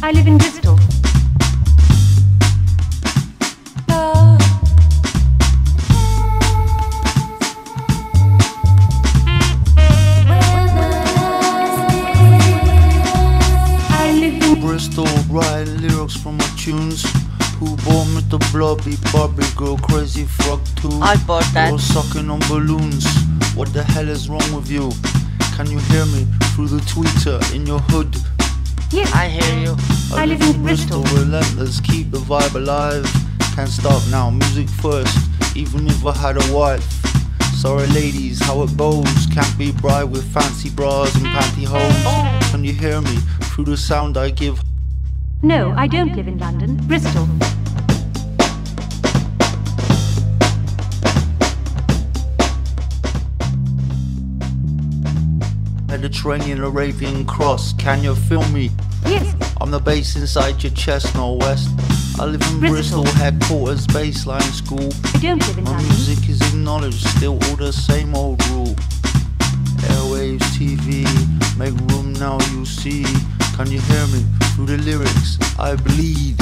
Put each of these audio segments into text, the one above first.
I live in Bristol. I live in Bristol, writing lyrics from my tunes. Who bought Mr. Blobby, Barbie girl, crazy frog too? I bought that. You're sucking on balloons. What the hell is wrong with you? Can you hear me through the tweeter in your hood? Yes, I hear you. I live in Bristol. Relentless, keep the vibe alive. Can't stop now, music first, even if I had a wife. Sorry ladies, how it goes. Can't be bribed with fancy bras and pantyhose. Can you hear me through the sound I give? No, I don't live in London. Bristol. Mediterranean, Arabian cross. Can you feel me? Yes, I'm the bass inside your chest, Northwest. I live in Bristol. Bristol, headquarters, baseline school. I don't live in My London. music is acknowledged, still all the same old rule. Airwaves, TV, make room now you see. Can you hear me through the lyrics? I bleed.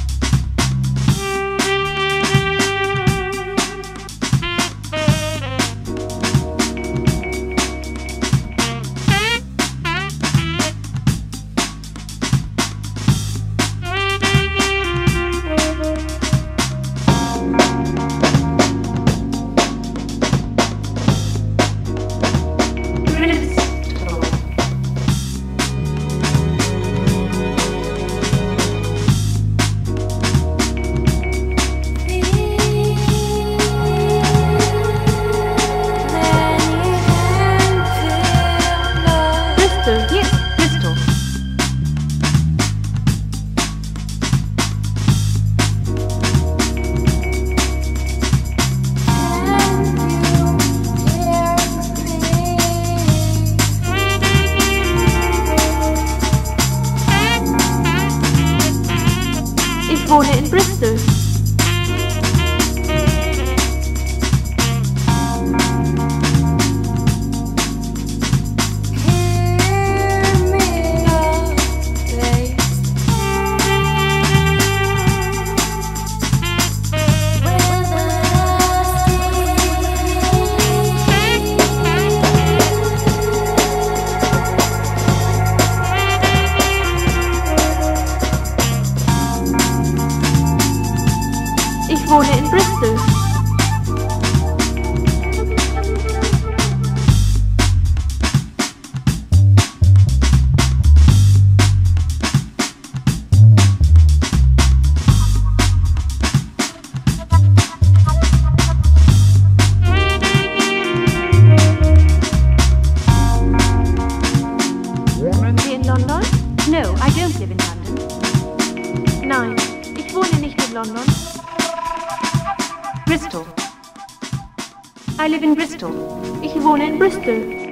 Bristol. Bristol, yes, Bristol. Ich wohne in Bristol. Ich wohne in Bristol. In London? No, I don't live in London. Nein, ich wohne nicht in London. Bristol. I live in Bristol. Ich wohne in Bristol.